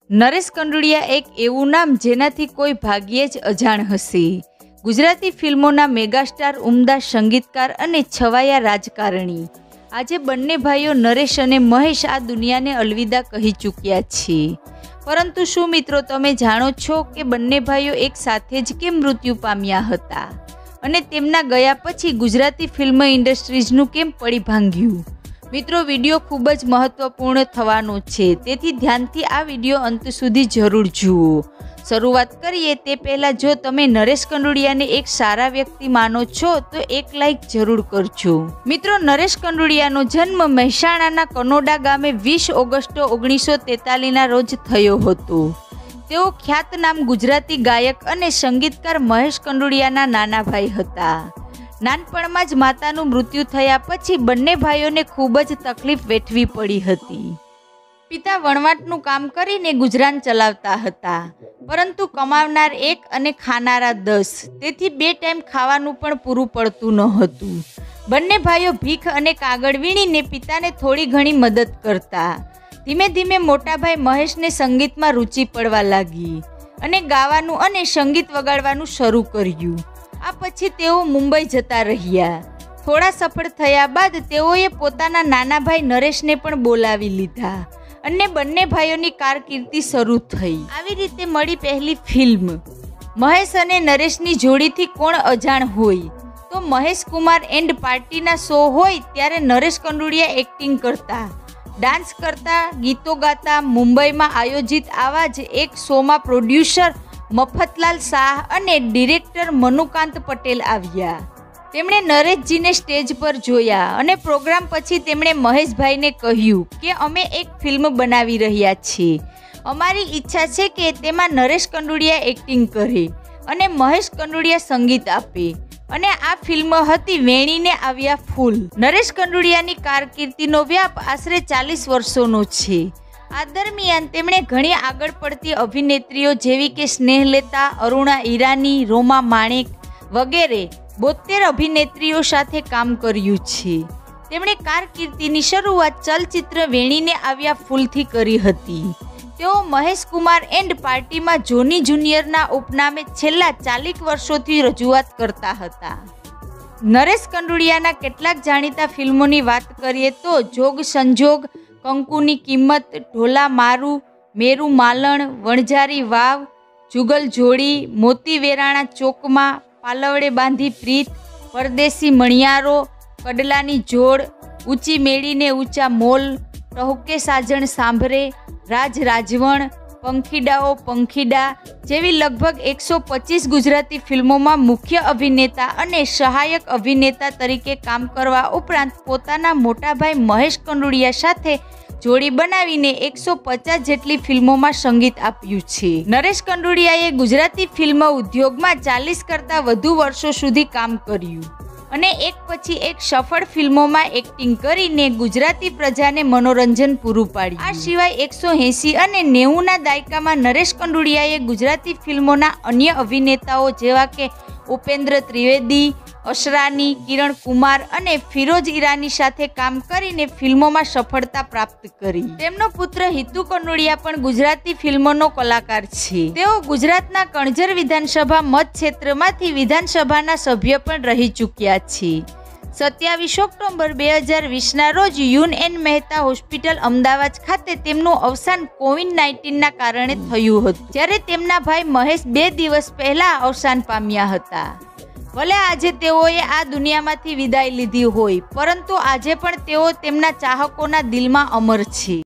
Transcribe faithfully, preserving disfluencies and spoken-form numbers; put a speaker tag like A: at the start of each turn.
A: નરેશ કંડુડિયા એક એવું નામ જેનાથી કોઈ ભાગ્યે જ અજાણ હશે। ગુજરાતી ફિલ્મોના મેગાસ્ટાર, ઉમદા સંગીતકાર અને છવાયા રાજકારણી। આજે બંને ભાઈઓ નરેશ અને મહેશ આ દુનિયાને અલવિદા કહી ચૂક્યા છે। પરંતુ શું મિત્રો તમે જાણો છો કે બંને ભાઈઓ એક સાથે જ કેમ મૃત્યુ પામ્યા હતા અને તેમના ગયા પછી ગુજરાતી ફિલ્મ ઇન્ડસ્ટ્રીઝનું કેમ પડી ભાંગ્યું? મિત્રો વિડીયો ખૂબ જ મહત્વપૂર્ણ થવાનો છે, તેથી ધ્યાનથી આ વિડીયો અંત સુધી જરૂર જુઓ। શરૂઆત કરીએ તે પહેલાં જો તમે નરેશ કંડુડિયાને એક સારા વ્યક્તિ માનો છો તો એક લાઈક જરૂર કરજો। મિત્રો નરેશ કંડુડિયાનો જન્મ મહેસાણાના કનોડા ગામે વીસ ઓગસ્ટ ઓગણીસો તેતાલીસના રોજ થયો હતો। તેઓ ખ્યાતનામ ગુજરાતી ગાયક અને સંગીતકાર મહેશ કંડુડિયાના નાના ભાઈ હતા। નાનપણમાં જ માતાનું મૃત્યુ થયા પછી બંને ભાઈઓને ખૂબ જ તકલીફ વેઠવી પડી હતી। પિતા વણવાટનું કામ કરીને ગુજરાન ચલાવતા હતા, પરંતુ કમાવનાર એક અને ખાનારા દસ, તેથી બે ટાઈમ ખાવાનું પણ પૂરું પડતું ન હતું। બંને ભાઈઓ ભીખ અને કાગળ વીણીને પિતાને થોડી ઘણી મદદ કરતા। ધીમે ધીમે મોટા ભાઈ મહેશને સંગીતમાં રુચિ પડવા લાગી અને ગાવાનું અને સંગીત વગાડવાનું શરૂ કર્યું। આ પછી તેઓ મુંબઈ જતા રહ્યા। થોડા સફળ થયા બાદ તેઓએ પોતાના નાના ભાઈ નરેશને પણ બોલાવી લીધા અને બંને ભાઈઓની કારકિર્દી શરૂ થઈ। આવી રીતે મળી પહેલી ફિલ્મ। મહેશ અને નરેશની જોડીથી કોણ અજાણ હોય? તો મહેશ કુમાર એન્ડ પાર્ટીના શો હોય ત્યારે નરેશ કંડુડિયા એક્ટિંગ કરતા, ડાન્સ કરતા, ગીતો ગાતા। મુંબઈમાં આયોજિત આવા જ એક શોમાં પ્રોડ્યુસર મફતલાલ શાહ અને ડિરેક્ટર મનુકાંત પટેલ આવ્યા। તેમણે નરેશજીને સ્ટેજ પર જોયા અને પ્રોગ્રામ પછી તેમણે મહેશભાઈને કહ્યું કે અમે એક ફિલ્મ બનાવી રહ્યા છીએ। અમારી ઈચ્છા છે કે તેમાં નરેશ કંડુડિયા એક્ટિંગ કરે અને મહેશ કંડુડિયા સંગીત આપે, અને આ ફિલ્મ હતી વેણીને આવ્યા ફૂલ। નરેશ કંડુડિયાની કારકિર્દીનો વ્યાપ આશરે ચાલીસ વર્ષોનો છે। આ દરમિયાન તેમણે ઘણી આગળ પડતી અભિનેત્રીઓ જેવી કે સ્નેહલતા, અરુણા ઈરાની, રોમા માણેક વગેરે બોતેર અભિનેત્રીઓ સાથે કામ કર્યું છે। તેમણે કારકિર્દીની શરૂઆત ચલચિત્ર વેણીને આવ્યા ફૂલથી કરી હતી। તેઓ મહેશ કુમાર એન્ડ પાર્ટીમાં જોની જુનિયરના ઉપનામે છેલ્લા ચાલીસ વર્ષોથી રજૂઆત કરતા હતા। નરેશ કંડુડિયાના કેટલાક જાણીતા ફિલ્મોની વાત કરીએ તો જોગ સંજોગ, કંકુની કિંમત, ઢોલા મારું, મેરુ માલણ, વણઝારી વાવ, જુગલ જોડી, મોતી વેરાણા ચોકમાં, પાલવડે બાંધી પ્રીત, પરદેશી મણિયારો, કડલાની જોડ, ઊંચી મેળીને ઊંચા મોલ, ટહુકે સાજણ સાંભરે, રાજ રાજવણ, પંખીડાઓ પંખીડા જેવી લગભગ એકસો પચીસ ગુજરાતી ફિલ્મોમાં મુખ્ય અભિનેતા અને સહાયક અભિનેતા તરીકે કામ કરવા ઉપરાંત પોતાના મોટાભાઈ મહેશ કંડુડિયા સાથે જોડી બનાવીને એકસો પચાસ જેટલી ફિલ્મોમાં સંગીત આપ્યું છે। નરેશ કંડુડિયાએ ગુજરાતી ફિલ્મ ઉદ્યોગમાં ચાલીસ કરતાં વધુ વર્ષો સુધી કામ કર્યું અને એક પછી એક સફળ ફિલ્મોમાં એક્ટિંગ કરીને ગુજરાતી પ્રજાને મનોરંજન પૂરું પાડ્યું। આ સિવાય એકસો એંસી અને નેવુંના દાયકામાં નરેશ કંડુડિયાએ ગુજરાતી ફિલ્મોના અન્ય અભિનેતાઓ જેવા કે ઉપેન્દ્ર ત્રિવેદી, અશરાની, કિરણ કુમાર અને ફિરોઝ ઈરાની સાથે કામ કરીને ફિલ્મોમાં સફળતા પ્રાપ્ત કરી। તેમનો પુત્ર હિતુ કંડુડિયા પણ ગુજરાતી ફિલ્મોનો કલાકાર છે। તેઓ ગુજરાતના કણજર વિધાનસભા મત ક્ષેત્રમાંથી વિધાનસભાના સભ્ય પણ રહી ચૂક્યા છે। સત્યાવીસ ઓક્ટોબર બે હજાર વીસના રોજ U N Mehta hospital Ahmedabad ખાતે તેમનું અવસાન કોવિડ નાઇન્ટીનના કારણે થયું હતું, જ્યારે તેમના ભાઈ મહેશ બે દિવસ પહેલા અવસાન પામ્યા હતા। ભલે આજે તેઓએ આ દુનિયામાંથી વિદાય લીધી હોય, પરંતુ આજે પણ તેઓ તેમના ચાહકોના દિલમાં અમર છે।